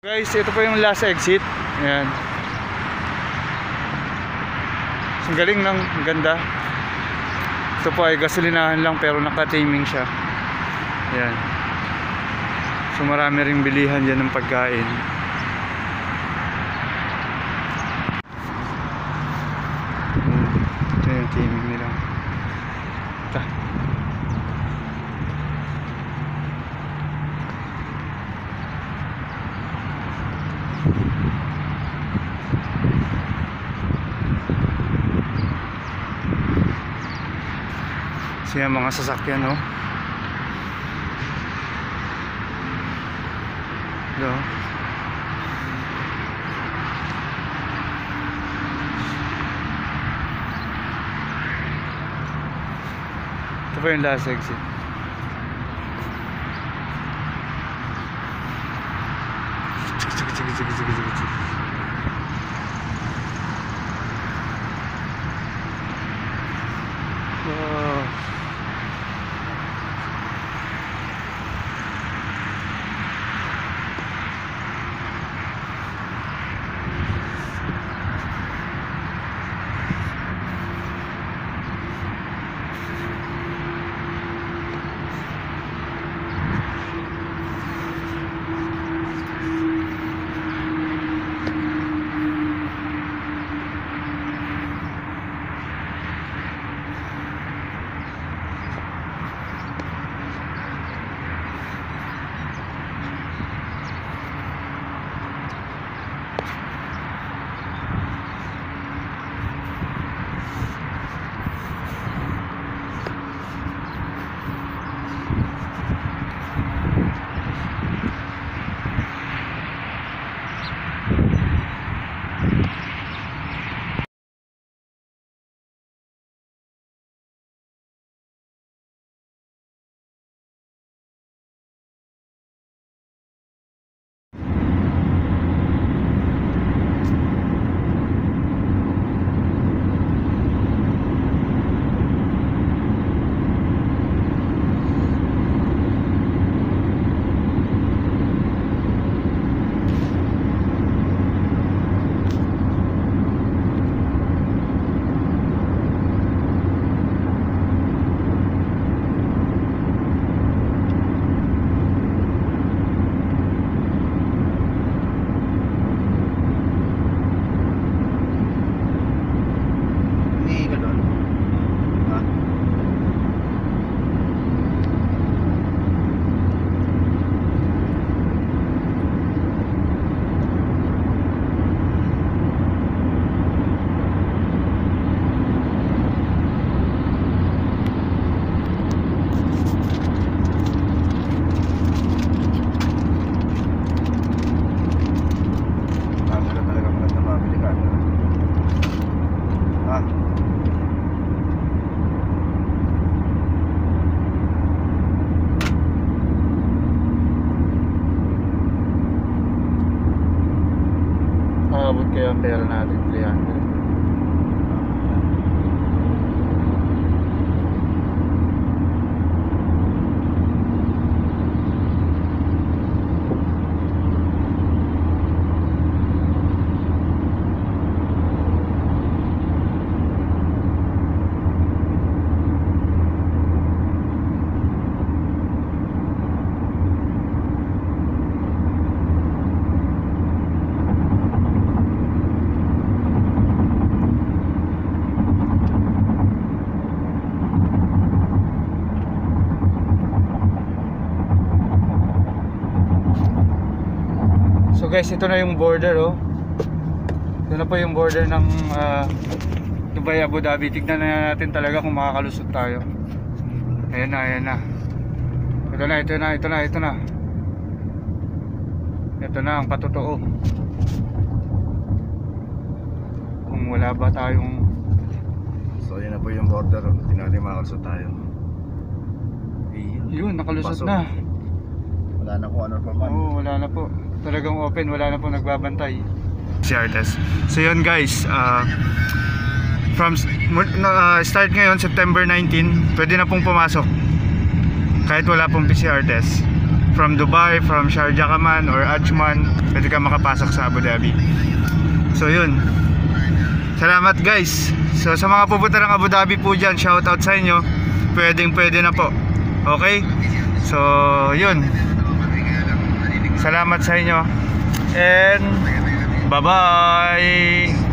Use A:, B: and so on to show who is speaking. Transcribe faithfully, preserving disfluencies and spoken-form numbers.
A: Guys, ito po yung last exit. Ayan. Ang galing ng ganda. Ito po ay gasolinahan lang pero naka-timing siya. Ayan. So marami ring bilihan dyan ng pagkain. Ito yung timing nila. Ito. Siya mga sasakyan, no? Ito. Ito po yung last exit. Sige, sige, sige, sige, sige, sige. Wow. Abot kaya ang pera natin three hundred. So guys, ito na yung border, oh. Ito na po yung border ng uh, Dubai, Abu Dhabi. Tignan na natin talaga kung makakalusot tayo. Ayan na, ayan na. Ito na, ito na, ito na, ito na. Ito na ang patotoo. Kung wala ba tayong...
B: So yun na po yung border. Hindi natin makakalusot tayo.
A: Yun, nakalusot
B: Pasok.
A: na.
B: Wala na kung ano pa man.
A: Oo, wala na po. Talagang open, wala na po nagbabantay. Si Artes. So yun guys, uh, from uh, start ngayon September nineteen, pwede na pong pumasok kahit wala pong P C R test. from Dubai, from Sharjah ka man or Ajman, pwede ka makapasok sa Abu Dhabi. So yun, salamat guys. So sa mga pupunta ng Abu Dhabi po dyan, shoutout sa inyo. Pwedeng pwede na po. Okay? So yun, salamat sa inyo and bye bye.